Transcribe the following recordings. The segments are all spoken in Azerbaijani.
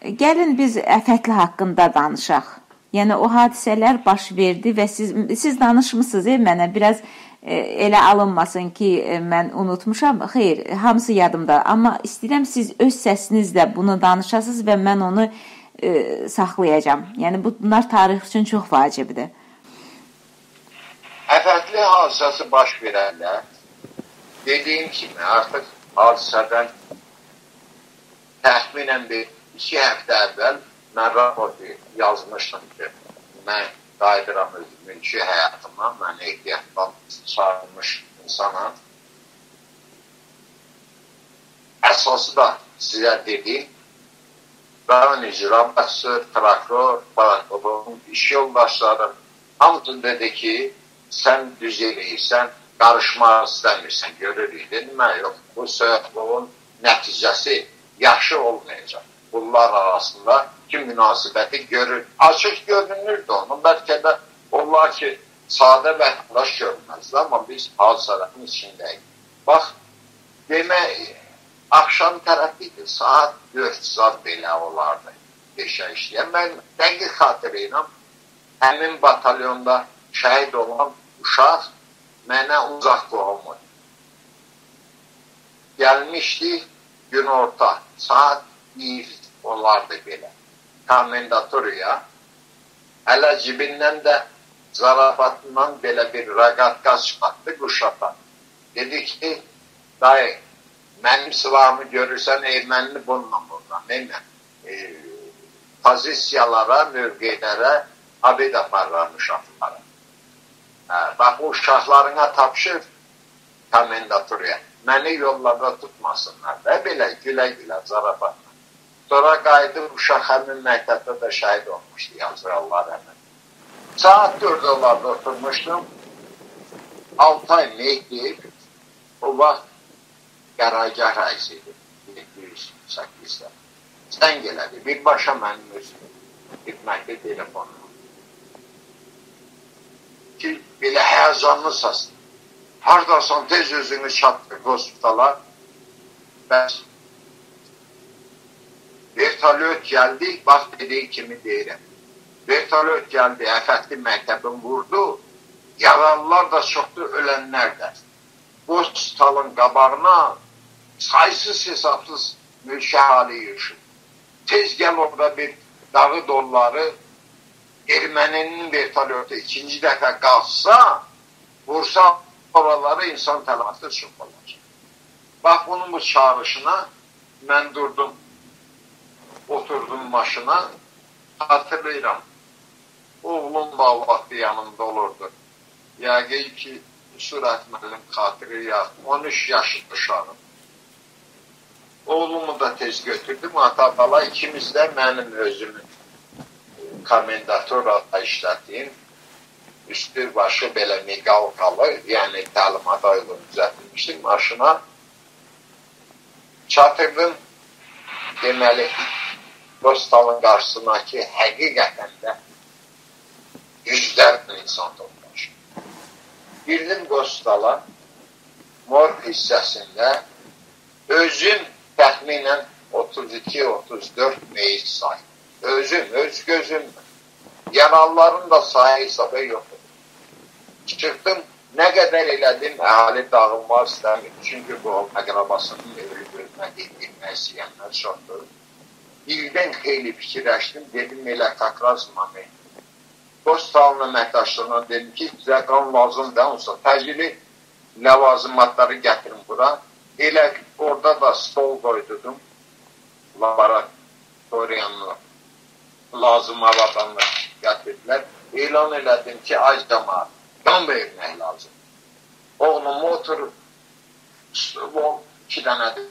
Gəlin biz Fətli haqqında danışaq. Yəni o hadisələr baş verdi və siz danışmısınız mənə biraz elə alınmasın ki, mən unutmuşam. Xeyr, hamısı yadımda. Amma istəyirəm siz öz səsinizlə bunu danışasınız və mən onu saxlayacağam. Yəni bunlar tarix üçün çox vacibdir. Fətli hadisəsi baş verəndə dediyim kimi artıq hadisədən təxminən bir 2 həftə əvvəl mən raport yazmışdım ki, mən qayıdıram öz mülki həyatımdan, mən ehtiyatdan çağırmış insanam. Əsası da sizə dediyim, rayon icra başçısı, prokuror, prokurorun iş yoldaşları hamısı dedi ki, sən düz eləyirsən, qarışmaq istəmirsən, görürük. Dedim, mən yox, bu söhbətin nəticəsi yaxşı olmayacaq. Bunlar arasında ki, münasibəti görür. Açıq görünürdü onun. Bəlkə də onlar ki, sadə vətəndaş görünməzdi, amma biz hadisələrin içindəyik. Bax, demək, axşam tərəfiydi, saat 4 saat belə olardı peşə işləyən. Mən dəqiq xatırlayıram, həmin batalyonda şəhid olan uşaq mənə uzaq qohumdur. Gəlmişdi günorta, saat 1 olardı belə. Komendatorya, hələ cibindən də zarafatından belə bir raqatka çıxartdı quşata. Dedi ki, dayı, mənim silahımı görürsən, ermənini bununla, pozisiyalara, mövqelərə abid aparıram uşaqlara. Bax, o uşaqlarına tapşır komendatorya. Məni yollarda tutmasınlar və belə gülə-gülə zarafatla. Sonra qayıdıb uşaq həmin məktəbdə də şəhid olmuşdu, yazır Allah rəhmət. Saat 4 olarda oturmuşdum. 6 ay Mehdi, o vaxt qərargah rəisi idi, 708-də. Sən gələdi, birbaşa mənim özüm, xidmətli telefonum. Ki, belə həyəcanlı səsdir. Haradasan tez özünü çatdır hospitala. Bəs vertolyot gəldi, bax dediyi kimi deyirəm. Vertolyot gəldi, əfətli məktəbin vurdu, yaralılar da çoxdur, ölənlər də. Hospitalın qabağına sayısız hesabsız mülki hali yığışır. Tez gəl orada bir dağı dolları, erməninin vertolyotu ikinci dəfə qalsa, vursa oraları insan tələfatı çox olacaq. Bax, bunun bu çağrışına mən durdum, oturdum maşına, hatırlayıram. Oğlum da vaxtı yanımda olurdu. Yəqin ki, Sürət müəllim xatırlayaq, 13 yaşlı uşağım. Oğlumu da tez götürdüm, ata-bala ikimiz də mənim özümün komendatorada işlətdiyim, üstü başı belə miqalqalı, yəni təlimata uyğun düzəltmişdim maşına. Çatırdım, deməli, Dostalın qarşısına ki, həqiqətən də yüzlərlə insan toplaşır. Girdim Dostala, morq hissəsində özüm təxminən 32-34 meyit sayı. Özüm, öz gözümlə. Yaralıların da sayı hesabı yoxdur. Çıxdım, nə qədər elədim, əhali dağılmaq istəmir. Çünki bu əqrabasının ölü-ölmədiyi bilmək istəyənlər çoxdur. İldən xeyli fikirləşdim, dedim, elə Kakrazmami. Dostalın əməkdaşlarına dedim ki, sizə qan lazım da olsa, təcili ləvazimatları gətirin bura. Elə orada da stol qoydum, laboratoriyanı lazım avadanlar gətirdilər. elan elədim ki, ay cəmaat, qan vermək lazım. Oğlum oturub, o 2 dənədir.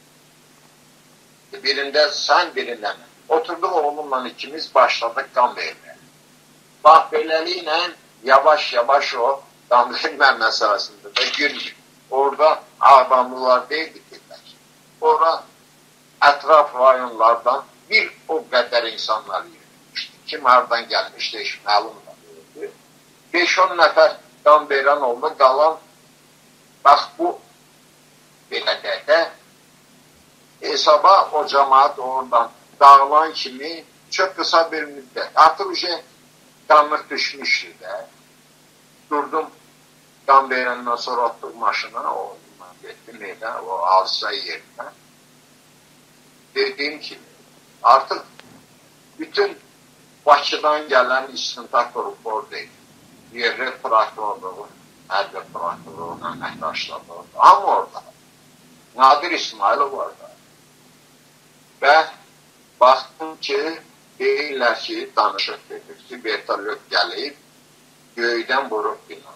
Birində sən, birində mən. Oturduq oğlumla ikimiz başladıq qan verməyə. Bax, beləliklə, yavaş-yavaş o qan vermə məsələsində də gülmür. Orada adamlılar deyildi ki, orada ətraf rayonlardan bir o qədər insanlar yürümüşdü. Kim haradan gəlmişdi, heç məlum da deyildi. 5-10 nəfər qan verən oldu, qalan, bax bu belə də hesaba o cəmaat oradan dağılan kimi çok kısa bir müddət. Artıq qanlıq düşmüşdü də. Durdum, qan verəndən sonra otdum maşına, getdim evdən, o hadisə yerinə. Dediyim kimi, artıq bütün Bakıdan gələn istintaq qrupu oradaydı. Yerli prokurorluğu, hərbi prokurorluğun əməkdaşları, hamı orada. Nadir İsmailov orada. Və baxdım ki, deyirlər ki, danışıq dedik ki, vertolyot gəlib, göydən vurub binanı.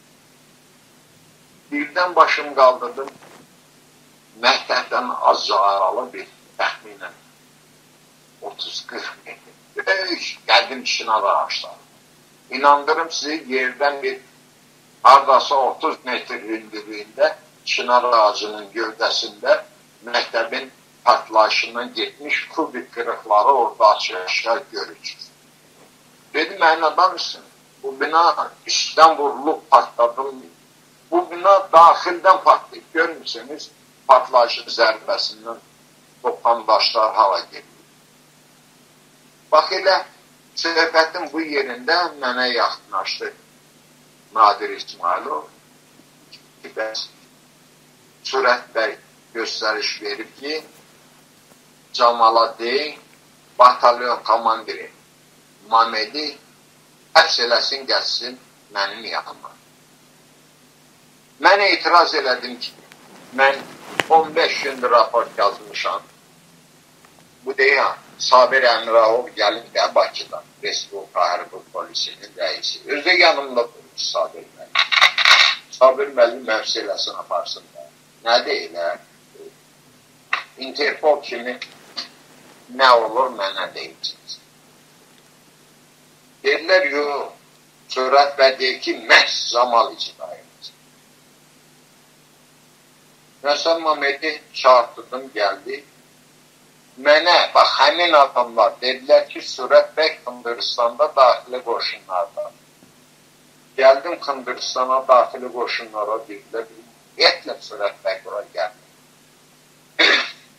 Birdən başım qaldırdım, məktəbdən azca aralı bir təxminən 30-40 metr. Böyük qədim şinar ağaçları. İnandırım sizi, yerdən bir hardasa 30 metr hündürlüyündə şinar ağacının gövdəsində məktəbin partlayışından getmiş kubik qırıqları orada açıq-aşkar görürsünüz. Dedim, mənə danışsın, bu bina üstdən vurulub partladılmıyor. Bu bina daxildən partlayıb. Görmürsünüz, partlayışın zərbəsindən qopan daşlar hala gedir. Bax elə, söhbətin bu yerində mənə yaxınlaşdı Nadir İsmailov. Sürət bəy göstəriş verib ki, Camala deyin, batalyon komandiri Mamedi həbs eləsin, gəlsin mənim yanıma. Mən etiraz elədim ki, mən 15 gündür raport yazmışam. Bu deyən, Sabir Əmirahov gəlib də Bakıdan, Respublika Hərbi Polisinin rəisi. Özdə yanımda durmuş Sabir müəllim. Sabir müəllim məvsiləsin aparsın da. Nə deyilər? Interpol kimi nə olur mənə deyirsiniz. Deyirlər, yox, Sürət bəy deyir ki, məhz Zamal icrayı. Məsələn, Mamedi çağırtırdım, gəldi. Mənə, bax, həmin adamlar dedilər ki, Sürət bəy Xındıristanda daxili qoşunlarda. Gəldim Xındıristana daxili qoşunlara dedilər, etlə Sürət bəy bura gəldi.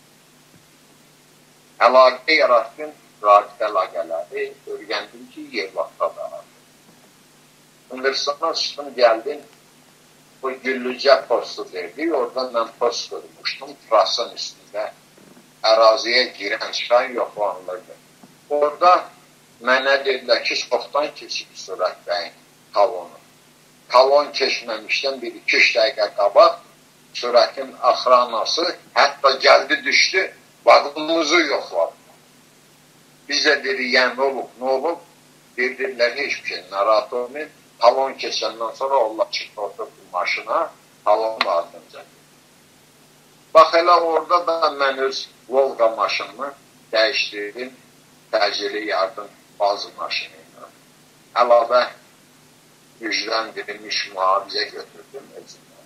Əlaqə yaratdım, rabitə əlaqələri, öyrəndim ki, Yevlaxda da var. Xındıristana çıxdım, gəldim. Bu Güllücə postu verdi, oradan mən post qurmuşdum, trasın üstündə əraziyə girən çıxan yoxlanılırdı. Orada mənə dedilər ki, çoxdan keçib Sürət bəyin talonu. Talon keçməmişdən 1-2 dəqiqə qabaq Sürətin axranası hətta gəldi düşdü, vaqonumuzu yoxladı. Bizə dedi, yəni olub, nə olub? Dedilər, heç bir şey, narahat olmayın. Talon keçəndən sonra Allah çıxdı oturdu maşına, talonun ardınca. Bax, elə orada da mən öz Volga maşınımı dəyişdirdim, təcili yardım bazı maşını ilə. Əlavə gücləndirilmiş mühafizə götürdüm özümdən.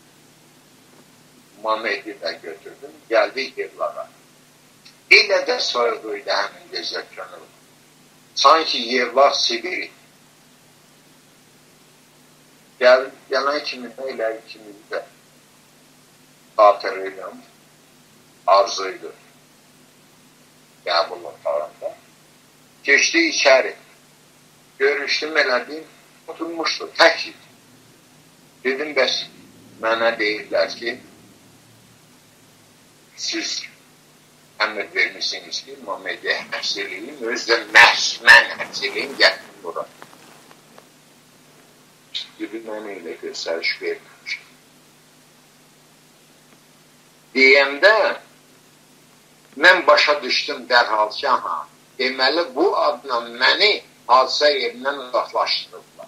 Mamedi də götürdüm, gəldik Yevlağa. Elə də soyuquydu həmin gecə könül. Sanki Yevlaq Sibiri. Gələn kimi də elə ikimiz də xatırlayıram, arzuydu qəbul otağında. Keçdi içəri, görüşdüm elədim, oturmuşdu, tək idi. Dedim, bəs mənə deyirlər ki, siz əmr vermişsiniz ki, Mamediyə həbs eləyim, özdə məhz mən həbs eləyim, gətirim bura. Gibi mənə ilə göstəriş vermiş. Deyəndə, mən başa düşdüm dərhal ki, deməli bu adla məni hadisə yerindən uzaqlaşdırırlar.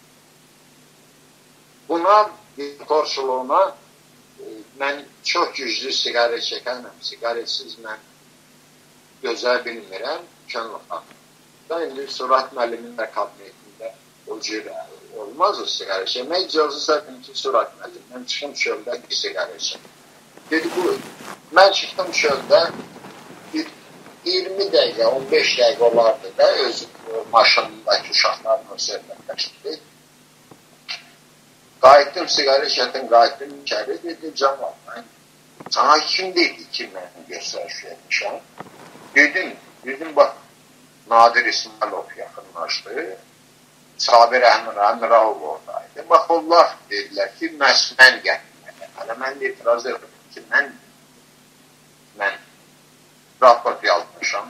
Buna, korçuluğuna, mən çox güclü siqaret çəkənəm. Siqaretsiz mən gözə bilmirəm, könlüqam. İndi Sürət müəllimin də kabinetində o cür olmaz o siqaret çəkmək. Mən icazı sərdim ki, Sürət müəllim, mən çıxım çöldə bir siqaret çəkəm. Dedi, buyur. Mən çıxdım çöldə, 20 dəqiqə, 15 dəqiqə olardı da, öz maşınındakı uşaqlarla söhbətləşdi. Qayıtdım, siqaret çəkdim, qayıtdım içəri, dedi, Camal, sana kim dedi ki, mən göstəriş vermişəm? Dedim bak, Nadir İsmailov yaxınlaşdı. Sabir Əmirov oradaydı. Bax, onlar dedilər ki, mən gəldim. Hələ mən də etiraz edirəm ki, mən raport yazmışam.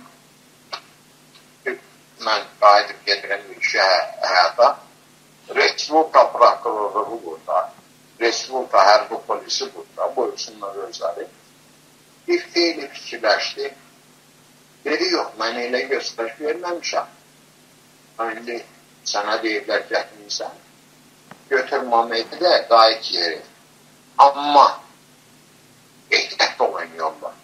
Mən qayıdıb gedirəm mülki həyata. Respublika prokurorluğu burada. Respublika hərbi polisi burada. Buyursunlar özləri. Bir xeyli fikirləşdi. Dedi, yox, mən elə göstəriş verməmişəm. İndi sənə deyiblər gətirmişsən. Götür Mamedi də qayıt yeri. Amma ehtiyat olan yollar.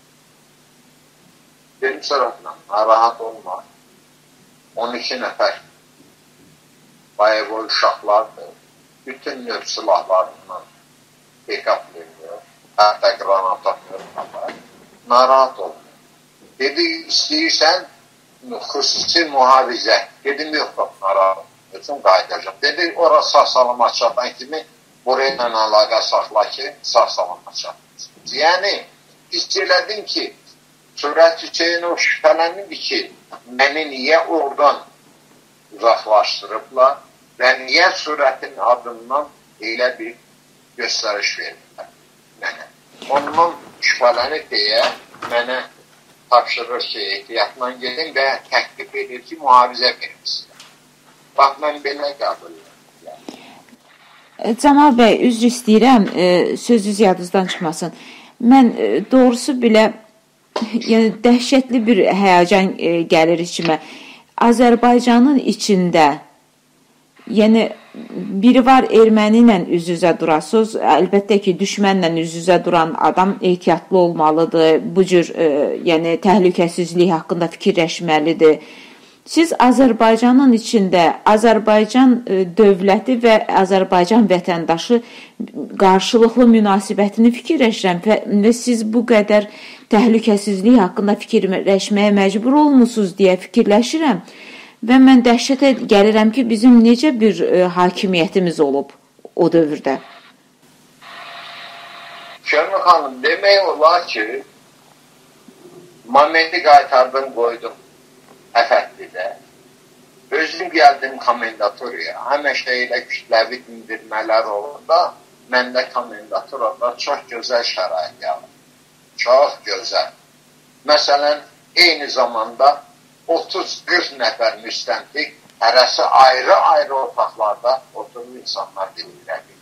Dedim sırasına, narahat olma. 12 nəfər bayağı uşaqlardır. Bütün növ silahlarından pick-uplayıyor. Hətta granat atmıyor. Narahat olma. Dedi, istəyirsən xüsusi mühafizə. Dedim, yox, narahat üçün qayıdacaq. Dedi, orası sağ-salamat çatan kimi buraya əlaqə saxla ki, sağ-salamat çatmasın. Yəni, hiss elədim ki, Sürət Hüseynov şübhələnirdi ki, məni niyə oradan uzaqlaşdırıblar və niyə Sürətin adından elə bir göstəriş verirlər mənə. Ondan şübhələnir deyə mənə tapşırır ki, ehtiyatla gedin və təklif edir ki, mühafizə verirsin. Bax, mən belə qəbul edirəm. Cəmal bəy, üzr istəyirəm, sözünüz yadınızdan çıxmasın. Mən doğrusu belə yəni dəhşətli bir həyəcan gəlir içimə. Azərbaycanın içində yəni biri var erməni ilə üz-üzə durasınız. Əlbəttə ki, düşmənlə üz-üzə duran adam ehtiyatlı olmalıdır. Bu cür yəni təhlükəsizlik haqqında fikirləşməlidir. Siz Azərbaycanın içində Azərbaycan dövləti və Azərbaycan vətəndaşı qarşılıqlı münasibətini fikirləşirəm və siz bu qədər təhlükəsizlik haqqında fikirləşməyə məcbur olmusunuz deyə fikirləşirəm və mən dəhşətə gəlirəm ki, bizim necə bir hakimiyyətimiz olub o dövrdə. Şərmin xanım, demək olar ki, Mamedi qaytardım, qoydum Əfətlidə. Özüm gəldim komendaturaya. Həmişə elə kütləvi dindirmələr olanda, məndə komendaturada çox gözəl şərait gəldi. Çox gözəl. Məsələn, eyni zamanda 30-40 nəfər müstəntiq hərəsi ayrı-ayrı otaqlarda oturur insanlar dindirədir.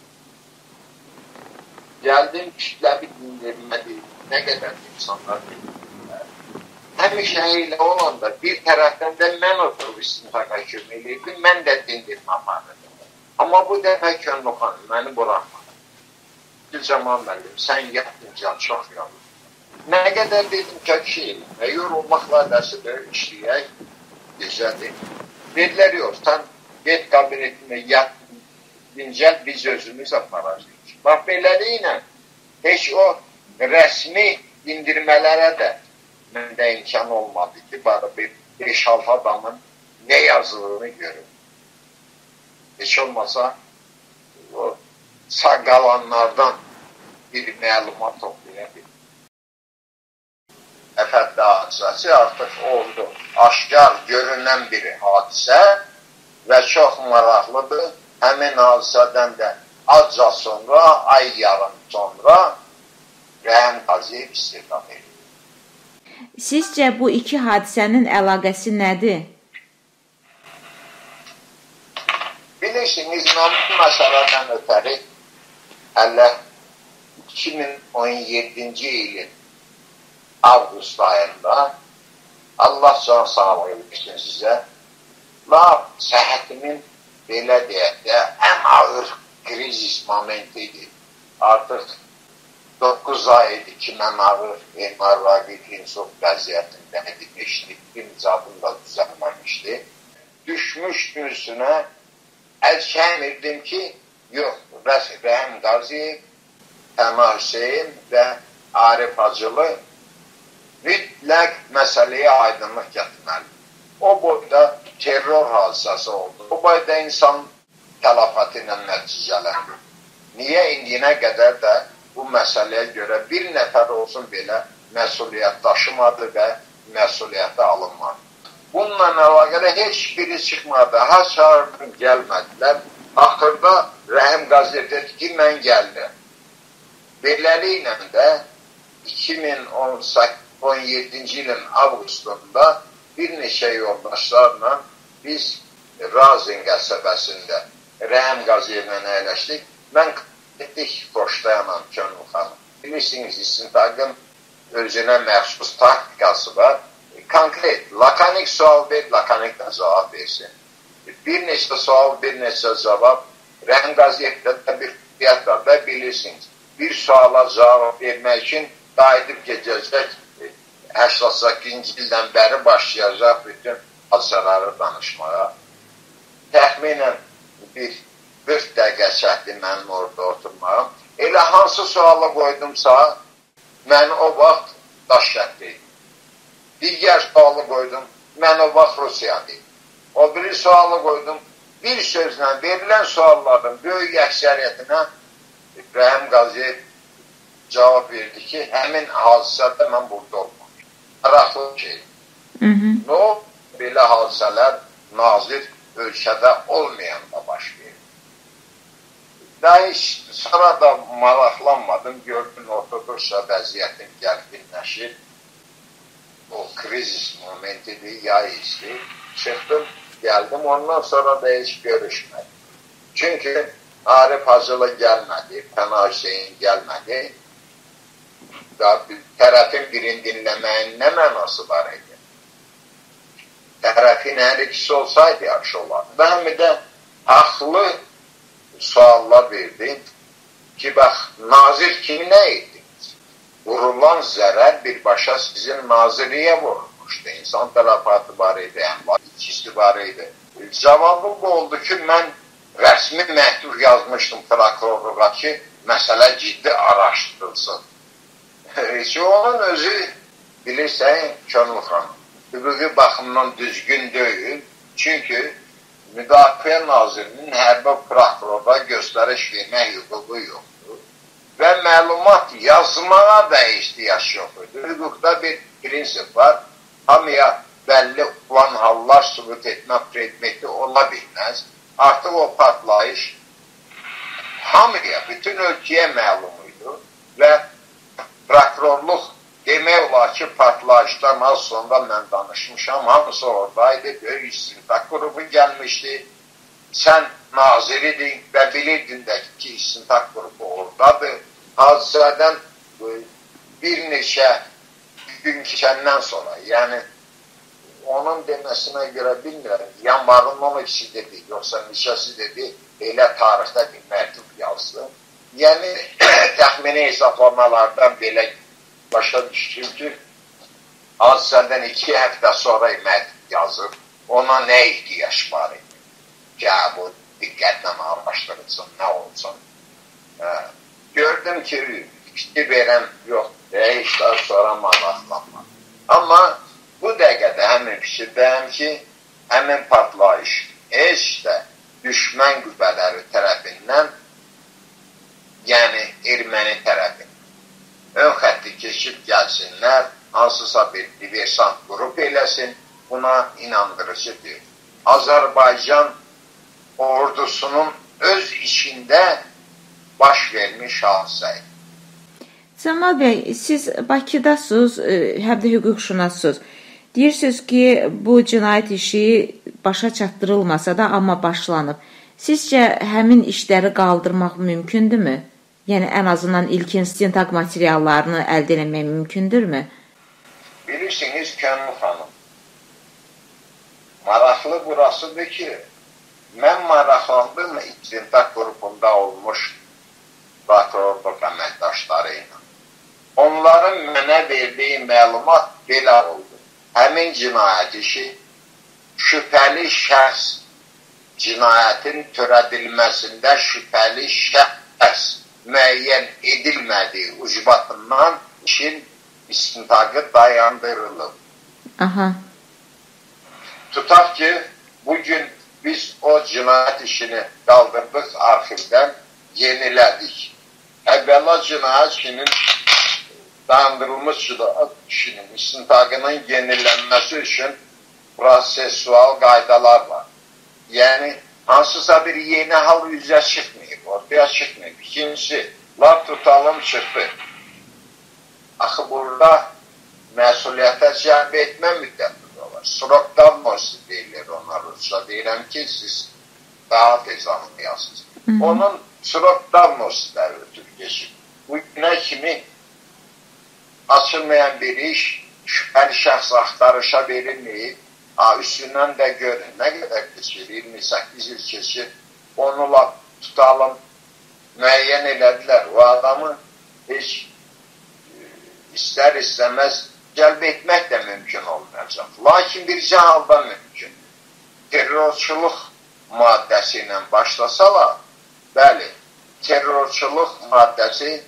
Gəldim, kütləvi dindirmə deyil. Nə qədər insanlar dindirlər. Həmişə elə olanda bir tərəfdən də mən oturub istintaqa kömək edirdim, mən də dindirmə aparırdım. Amma bu dəfə Könlü xanım məni buraxmadı. Gülcəmal müəllim, sən yatınca çox yorulur. Nə qədər dedim ki, yorulmaqla dəsidir, işləyək, güzəldir. Dedilər, yox, sən get kabinetinə yat, dincəl, biz özümüz aparacaq. Bax, beləliklə, heç o rəsmi dindirmələrə də məndə imkan olmadı ki, bari bir 5-6 adamın nə yazıldığını görüm. Heç olmasa o sağ qalanlardan bir məlumat toplayabilir. Əfətli hadisəsi artıq oldu. Aşkar görünən bir hadisə və çox maraqlıdır. Həmin hadisədən də azca sonra, ay yarım sonra Rəhim Qaziyev istiqam edir. Sizcə bu iki hadisənin əlaqəsi nədir? Bilirsiniz, mən bu məsələdən ötəri hələ 2017-ci ilin avqust ayında Allah can sağlığı versin sizə lap səhhətimin belə deyək də ən ağır krizis momenti idi. Artıq 9 ay idi ki, mən ağır hemorragik insult vəziyyətində edilmişdi. Bir zadım da düzəlməmişdi. Düşmüşdüm üstünə, əl çəkmirdim ki, yox, Rəhim Qaziyev, Təma Hüseyin və Arif Hacılı mütləq məsələyə aydınlıq gətirməli. O boyda terror hadisəsi oldu. O boyda insan tələfatı ilə nəticələndi. Niyə indiyinə qədər də bu məsələyə görə bir nəfər olsun belə məsuliyyət daşımadı və məsuliyyəti alınmadı. Bununla əlaqədə heç biri çıxmadı. Ha çağırdım, gəlmədilər. Axırda Rəhim Qaziyev dedi ki, mən gəldim. Beləliklə də 2017-ci ilin avqustunda bir neçə yoldaşlarla biz Razin qəsəbəsində Rəhim Qaziyevlə əyləşdik. Mən etdik Xoşdayanam Könül xanım. Bilirsiniz, istintaqın özünə məxsus taktikası var. Konkret, lakanik sual ver, lakanik də cavab versin. Bir neçə sual, bir neçə cavab. Rəhim Qaziyevdə də bir fiyat var və bilirsiniz, bir suala cavab vermək üçün qayıdıb gedəcək 88-ci ildən bəri başlayacaq bütün hadisələri danışmağa. Təxminən bir 40 dəqiqə çəkdi mənim orada oturmağım. Elə hansı suala qoydumsa, mən o vaxt Daşkəndliydim. Digər sualı qoydum, mən o vaxt Rusiyadaydım. O biri sualı qoydum, bir sözlə verilən sualların böyük əksəriyyətinə Rəhim Qaziyev cavab verdi ki, həmin hadisədə mən burada olmamışım. Maraqlı şey. Nə o? Belə hadisələr nazir ölkədə olmayan da baş verir. Daha heç sonra da maraqlanmadım, gördüm ortodoksa vəziyyətin gərginləşir. O krizis momentidir, yay isti. Çıxdım, gəldim, ondan sonra da heç görüşmədim. Çünki Arif Hacılı gəlmədi, Pənah Hüseyin gəlmədi. Tərəfin birini dinləməyin nə mənası var idi? Tərəfin hər ikisi olsaydı yaxşı olardı. Və həm də haqlı suallar verdim ki, bax, nazir kimi nə etdiniz? Vurulan zərər birbaşa sizin nazirliyə vurulmuşdu. İnsan tələfatı var idi, əmlak ikisi var idi. Cavabım bu oldu ki, mən rəsmi məktub yazmışdım prokurorluğa ki, məsələ ciddi araşdırılsın. Onun özü, bilirsən, Könül xanım, hüquqi baxımdan düzgün deyil. Çünki Müdafiə Nazirinin hərbi prokurora göstəriş vermək hüququ yoxdur. Və məlumat yazmağa da ehtiyac yoxdur. Hüquqda bir prinsip var. Hamıya bəlli olan hallar sübut etmə predmeti ola bilməz. Artıq o partlayış hamıya, bütün ölkəyə məlum idi. Və prokurorluq demək olar ki, partlayışdan az sonra mən danışmışam. Hamısı oradaydı, böyük istintaq qrupu gəlmişdi. Sən naziriydin və bilirdin də ki, istintaq qrupu oradadır. Hadisədən bir neçə gün keçəndən sonra, yəni onun deməsinə görə bilmirəm, yanvarın 12-si dedi, yoxsa neçəsi dedi, elə tarixdə bir məktub yazdı. Yəni, təxmini hesablamalardan belə başa düşdüm ki, hadisədən 2 həftə sonra məktub yazıb, ona nə ihtiyac var idi? Ki, bu diqqətlə araşdırılsın, nə olsun. Gördüm ki, fikir verən yoxdur, heç daha sonra maraqlanma. Amma bu dəqiqədə həmin fikirdəyəm ki, həmin partlayış heç də düşmən qüvvələri tərəfindən, yəni erməni tərəfindən, ön xətti keçib gəlsinlər, hansısa bir diversant qrup eləsin, buna inandırıcıdır. Azərbaycan ordusunun öz içində baş vermiş hadisəydir. Cəmal bəy, siz Bakıdasınız, həm də hüquqşünassınız. Deyirsiniz ki, bu cinayət işi başa çatdırılmasa da, amma başlanıb. Sizcə həmin işləri qaldırmaq mümkündürmü? Yəni, ən azından ilkin istintaq materiallarını əldə etmək mümkündürmü? Bilirsiniz, Könül xanım, maraqlı burasıdır ki, mən maraqlandım istintaq qrupunda olmuş prokurorluq əməkdaşları ilə. Onların mənə verdiyi məlumat belə oldu. Həmin cinayət işi şübhəli şəxs, cinayətin törədilməsində şübhəli şəxs müəyyən edilmədiyi ucbatından işin istintaqı dayandırılıb. Aha. Tutaq ki, bugün biz o cinayət işini qaldırdıq arxivdən, yenilədik. Əvvəla cinayət işinin dayandırılmış kişinin istintaqının yenilənməsi üçün prosesual qaydalar var. Yəni, hansısa bir yeni hal üzə çıxmayıb, ortaya çıxmayıb. İkincisi, laf tutalım çıxdı. Axı burada məsuliyyətə cəlb etmə müddəti var. Srokdavnosi deyilir ona Rusca. Deyirəm ki, siz daha tez anlayasınız. Onun srokdavnosi də ötür geçib. Bu günə kimi açılmayan bir iş şübhəli şəxs axtarışa verilməyib. Üstündən də görün, nə qədər keçir, 28 il keçir, onu tutalım, müəyyən elədilər. O adamı heç istər-istəməz cəlb etmək də mümkün olmayacaq. Lakin bircə halda mümkün. Terrorçuluq maddəsi ilə başlasalar, bəli, terrorçuluq maddəsi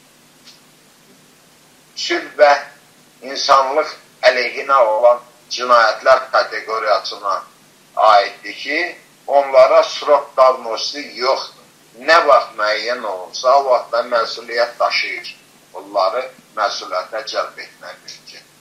sülh və insanlıq əleyhinə olan cinayətlər kateqoriyasına aiddir ki, onlara srok davnosi yoxdur. Nə vaxt müəyyən olunsa, o vaxtda məsuliyyət daşıyır. Bunları məsuliyyətə cəlb etmək mümkün.